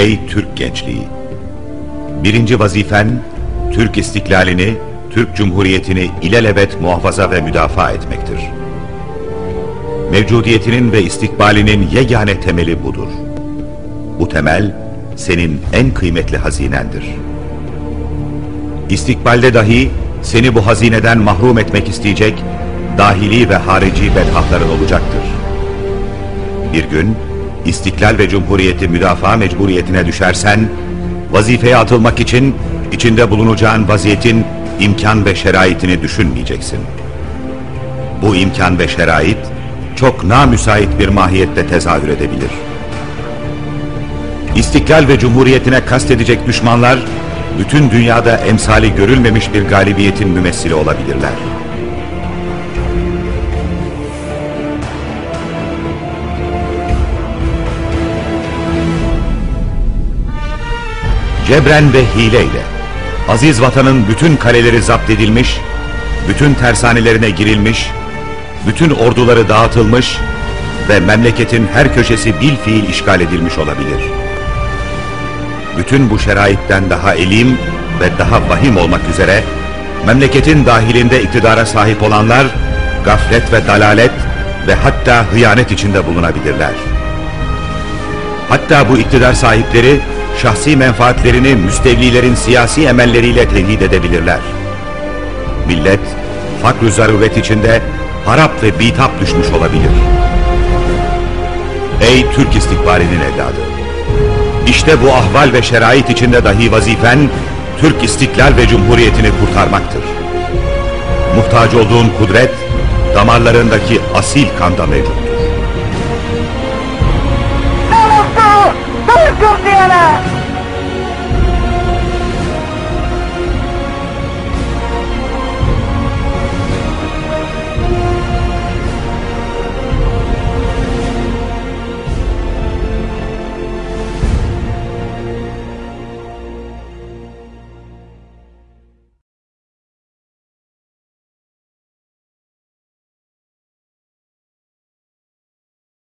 Ey Türk gençliği! Birinci vazifen, Türk istiklalini, Türk Cumhuriyeti'ni ilelebet muhafaza ve müdafaa etmektir. Mevcudiyetinin ve istikbalinin yegane temeli budur. Bu temel, senin en kıymetli hazinendir. İstikbalde dahi seni bu hazineden mahrum etmek isteyecek, dahili ve harici bedhahtların olacaktır. Bir gün, istiklal ve cumhuriyeti müdafaa mecburiyetine düşersen, vazifeye atılmak için içinde bulunacağın vaziyetin imkan ve şeraitini düşünmeyeceksin. Bu imkan ve şerait, çok namüsait bir mahiyette tezahür edebilir. İstiklal ve cumhuriyetine kastedecek düşmanlar, bütün dünyada emsali görülmemiş bir galibiyetin mümessili olabilirler. Cebren ve hileyle, aziz vatanın bütün kaleleri zapt edilmiş, bütün tersanelerine girilmiş, bütün orduları dağıtılmış ve memleketin her köşesi bilfiil işgal edilmiş olabilir. Bütün bu şeraitten daha elim ve daha vahim olmak üzere, memleketin dahilinde iktidara sahip olanlar, gaflet ve dalalet ve hatta hıyanet içinde bulunabilirler. Hatta bu iktidar sahipleri, şahsi menfaatlerini müstevlilerin siyasi emelleriyle tehdit edebilirler. Millet, fakr-ı zaruret içinde harap ve bitap düşmüş olabilir. Ey Türk istikbalinin evladı! İşte bu ahval ve şerait içinde dahi vazifen, Türk istiklal ve cumhuriyetini kurtarmaktır. Muhtaç olduğun kudret, damarlarındaki asil kanda mevcuttur. Ne mutlu Türk'üm diyene!